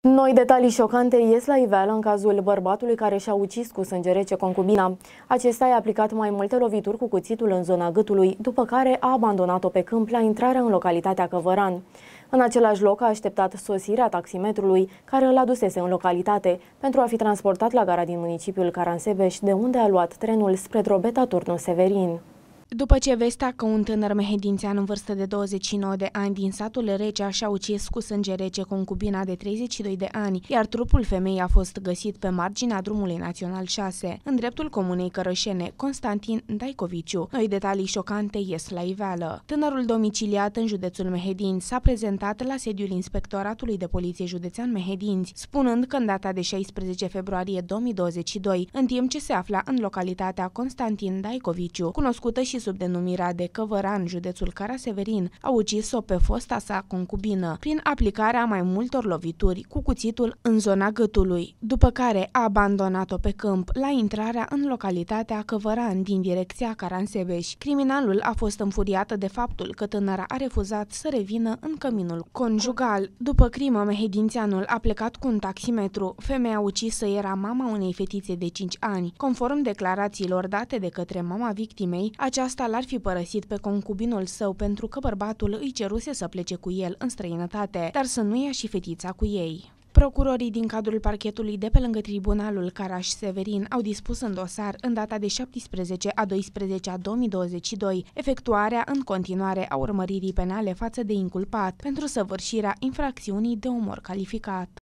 Noi detalii șocante ies la iveală în cazul bărbatului care și-a ucis cu sânge rece concubina. Acesta i-a aplicat mai multe lovituri cu cuțitul în zona gâtului, după care a abandonat-o pe câmp la intrarea în localitatea Căvăran. În același loc a așteptat sosirea taximetrului, care îl adusese în localitate, pentru a fi transportat la gara din municipiul Caransebeș, de unde a luat trenul spre Drobeta Turnu Severin. După ce vestea că un tânăr mehedințean în vârstă de 29 de ani din satul Recea și-a ucis cu sânge rece concubina de 32 de ani, iar trupul femeii a fost găsit pe marginea drumului național 6, în dreptul comunei Cărășene, Constantin Daicoviciu. Noi detalii șocante ies la iveală. Tânărul domiciliat în județul Mehedinți s-a prezentat la sediul Inspectoratului de Poliție Județean Mehedinți, spunând că în data de 16 februarie 2022, în timp ce se afla în localitatea Constantin Daicoviciu, cunoscută și sub denumirea de Căvăran, județul Caraseverin, a ucis-o pe fosta sa concubină prin aplicarea mai multor lovituri cu cuțitul în zona gâtului, după care a abandonat-o pe câmp la intrarea în localitatea Căvăran din direcția Caransebeș. Criminalul a fost înfuriat de faptul că tânăra a refuzat să revină în căminul conjugal. După crimă, mehedințeanul a plecat cu un taximetru. Femeia ucisă era mama unei fetițe de 5 ani. Conform declarațiilor date de către mama victimei, aceasta l-ar fi părăsit pe concubinul său pentru că bărbatul îi ceruse să plece cu el în străinătate, dar să nu ia și fetița cu ei. Procurorii din cadrul parchetului de pe lângă Tribunalul Caraș-Severin au dispus în dosar, în data de 17/12/2022, efectuarea în continuare a urmăririi penale față de inculpat pentru săvârșirea infracțiunii de omor calificat.